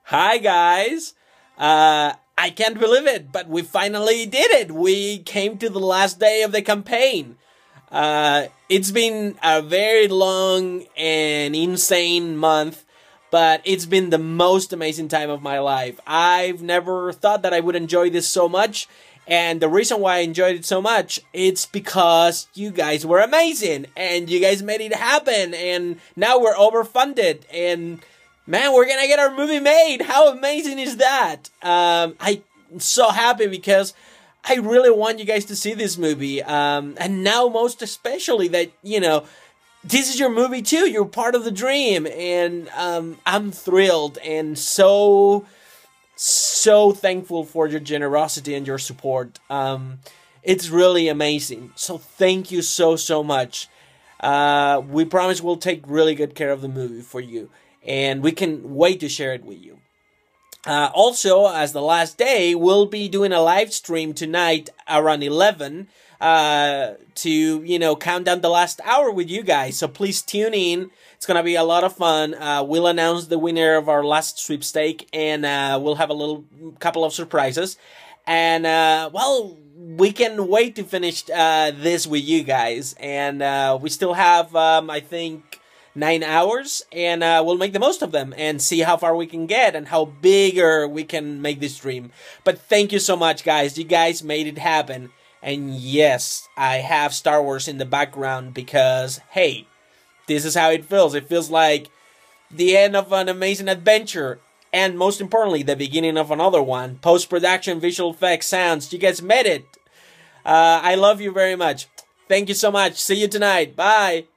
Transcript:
Hi guys! I can't believe it, but we finally did it! We came to the last day of the campaign. It's been a very long and insane month, but it's been the most amazing time of my life. I've never thought that I would enjoy this so much, and the reason why I enjoyed it so much, it's because you guys were amazing, and you guys made it happen, and now we're overfunded, and man, we're gonna get our movie made! How amazing is that? I'm so happy because I really want you guys to see this movie, and now most especially that, this is your movie too. You're part of the dream, and I'm thrilled and so thankful for your generosity and your support. It's really amazing. So thank you so much. We promise we'll take really good care of the movie for you, and we can wait to share it with you. Also, as the last day, we'll be doing a live stream tonight around 11 to, count down the last hour with you guys. So please tune in. It's going to be a lot of fun. We'll announce the winner of our last sweepstake, and we'll have a couple of surprises. And, well, we can wait to finish this with you guys. And we still have, I think, 9 hours, and we'll make the most of them and see how far we can get and how bigger we can make this dream. But thank you so much, guys. You guys made it happen. And yes, I have Star Wars in the background because, hey, this is how it feels. It feels like the end of an amazing adventure, and most importantly, the beginning of another one. Post-production, visual effects, sounds. You guys made it. I love you very much. Thank you so much. See you tonight. Bye.